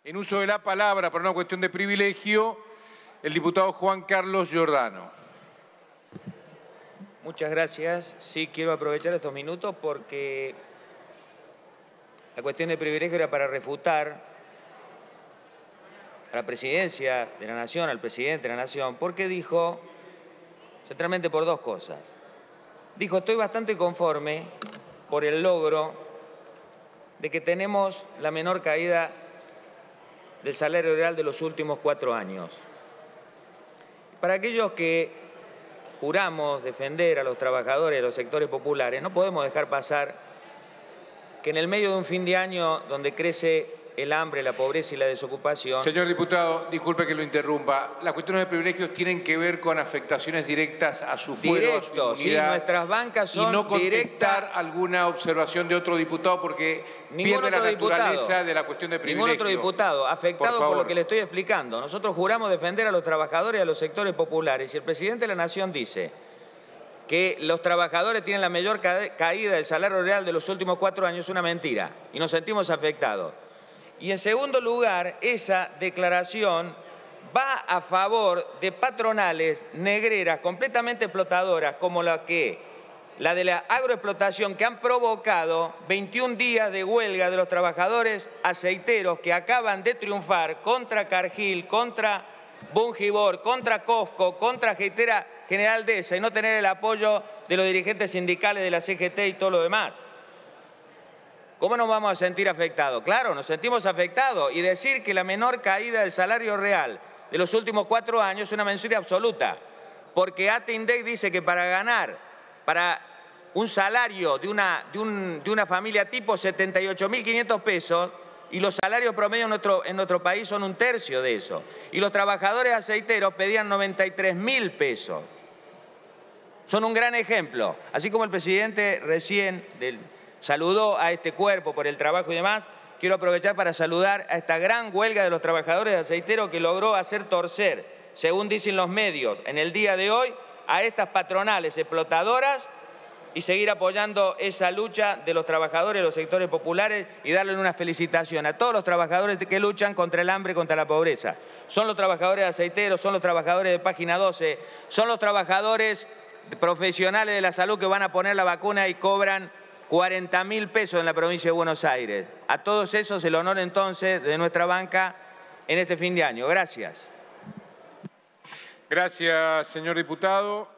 En uso de la palabra, por una cuestión de privilegio, el diputado Juan Carlos Giordano. Muchas gracias. Sí, quiero aprovechar estos minutos porque la cuestión de privilegio era para refutar a la presidencia de la Nación, al presidente de la Nación, porque dijo, centralmente por dos cosas. Dijo, estoy bastante conforme por el logro de que tenemos la menor caída del salario real de los últimos 4 años. Para aquellos que juramos defender a los trabajadores de los sectores populares, no podemos dejar pasar que en el medio de un fin de año donde crece el hambre, la pobreza y la desocupación... Señor diputado, disculpe que lo interrumpa. Las cuestiones de privilegios tienen que ver con afectaciones directas a su fuero, a su inmunidad, sí, nuestras bancas son y no contestar directas. alguna observación de otro diputado porque pierde la naturaleza de la cuestión de privilegios. Ningún otro diputado afectado por lo que le estoy explicando. Nosotros juramos defender a los trabajadores y a los sectores populares y el presidente de la Nación dice que los trabajadores tienen la mayor caída del salario real de los últimos 4 años, es una mentira y nos sentimos afectados. Y en segundo lugar, esa declaración va a favor de patronales negreras completamente explotadoras como la de la agroexplotación, que han provocado 21 días de huelga de los trabajadores aceiteros que acaban de triunfar contra Cargill, contra Bungibor, contra Cofco, contra Aceitera General Deza y no tener el apoyo de los dirigentes sindicales de la CGT y todo lo demás. ¿Cómo nos vamos a sentir afectados? Claro, nos sentimos afectados. Y decir que la menor caída del salario real de los últimos 4 años es una mentira absoluta. Porque ATE-INDEC dice que para ganar, para un salario de una familia tipo 78.500 pesos, y los salarios promedio en nuestro país son 1/3 de eso. Y los trabajadores aceiteros pedían 93.000 pesos. Son un gran ejemplo. Así como el presidente recién saludó a este cuerpo por el trabajo y demás, quiero aprovechar para saludar a esta gran huelga de los trabajadores aceiteros que logró hacer torcer, según dicen los medios, en el día de hoy, a estas patronales explotadoras y seguir apoyando esa lucha de los trabajadores de los sectores populares y darle una felicitación a todos los trabajadores que luchan contra el hambre y contra la pobreza. Son los trabajadores aceiteros, son los trabajadores de Página 12, son los trabajadores profesionales de la salud que van a poner la vacuna y cobran 40.000 pesos en la provincia de Buenos Aires. A todos esos el honor entonces de nuestra banca en este fin de año. Gracias. Gracias, señor diputado.